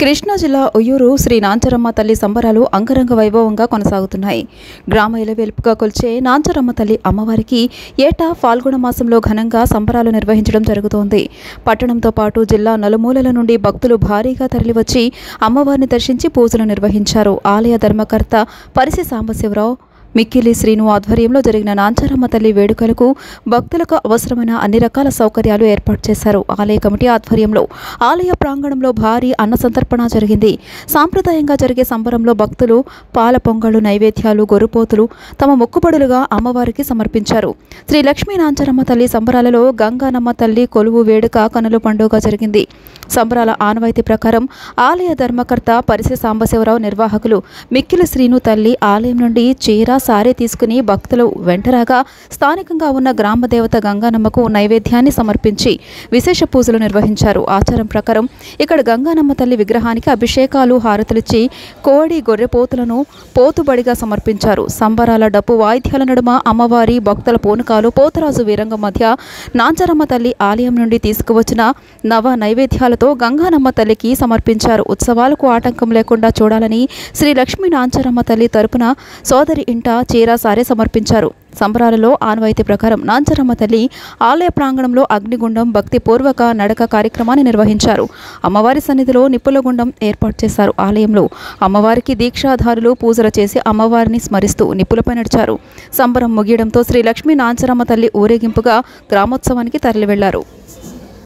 కృష్ణా జిల్లా ఉయ్యూరు శ్రీ నాంచరమ్మ తల్లి సంబరాలు అంగరంగ వైభవంగా కొనసాగుతున్నాయి. గ్రామ ఇలవేల్పుగా కొలిచే నాంచరమ్మ తల్లి అమ్మవారికి ఏటా ఫాల్గుణ మాసంలో ఘనంగా సంబరాలు నిర్వహించడం జరుగుతోంది. పట్టణంతో పాటు జిల్లా నలుమూలల నుండి భక్తులు భారీగా తరలివచ్చి అమ్మవారిని దర్శించి పూజలు నిర్వహించారు. ఆలయ ధర్మకర్త పరిసి సాంబశివరావు, మిక్కిలి శ్రీను ఆధ్వర్యంలో జరిగిన నాంచరమ్మ తల్లి వేడుకలకు భక్తులకు అవసరమైన అన్ని రకాల సౌకర్యాలు ఏర్పాటు చేశారు. ఆలయ కమిటీ ఆధ్వర్యంలో ఆలయ ప్రాంగణంలో భారీ అన్న సంతర్పణ జరిగింది. సాంప్రదాయంగా జరిగే సంబరంలో భక్తులు పాల పొంగళ్ళు, నైవేద్యాలు, గొర్రెపోతులు తమ మొక్కుబడులుగా అమ్మవారికి సమర్పించారు. శ్రీ లక్ష్మీ నాంచరమ్మ తల్లి సంబరాలలో గంగానమ్మ తల్లి కొలువు వేడుక కనుల పండుగ జరిగింది. సంబరాల ఆనవాయితీ ప్రకారం ఆలయ ధర్మకర్త పరిసి సాంబశివరావు, నిర్వాహకులు మిక్కిలి శ్రీను తల్లి ఆలయం నుండి చీర, సారే తీసుకుని భక్తులు వెంటరాగా స్థానికంగా ఉన్న గ్రామ దేవత గంగానమ్మకు నైవేద్యాన్ని సమర్పించి విశేష పూజలు నిర్వహించారు. ఆచారం ప్రకారం ఇక్కడ గంగానమ్మ తల్లి విగ్రహానికి అభిషేకాలు, హారతులిచ్చి కోడి, గొర్రెపోతులను పోతుబడిగా సమర్పించారు. సంబరాల డప్పు వాయిద్యాల నడుమ అమ్మవారి భక్తుల పూనకాలు, పోతరాజు వీరంగం మధ్య నాంచరమ్మ తల్లి ఆలయం నుండి తీసుకువచ్చిన నవ నైవేద్యాలతో గంగానమ్మ తల్లికి సమర్పించారు. ఉత్సవాలకు ఆటంకం లేకుండా చూడాలని శ్రీ లక్ష్మీ నాంచరమ్మ తల్లి తరపున సోదరి ఇంట చీర, సారే సమర్పించారు. సంబరాలలో ఆనవాయితీ ప్రకారం నాంచరమ్మ తల్లి ఆలయ ప్రాంగణంలో అగ్నిగుండం, భక్తిపూర్వక నడక కార్యక్రమాన్ని నిర్వహించారు. అమ్మవారి సన్నిధిలో నిప్పుల గుండం ఏర్పాటు చేశారు. ఆలయంలో అమ్మవారికి దీక్షాధారులు పూజలు చేసి అమ్మవారిని స్మరిస్తూ నిప్పులపై నడిచారు. సంబరం ముగియడంతో శ్రీ లక్ష్మీ నాంచరమ్మ తల్లి ఊరేగింపుగా గ్రామోత్సవానికి తరలి వెళ్లారు.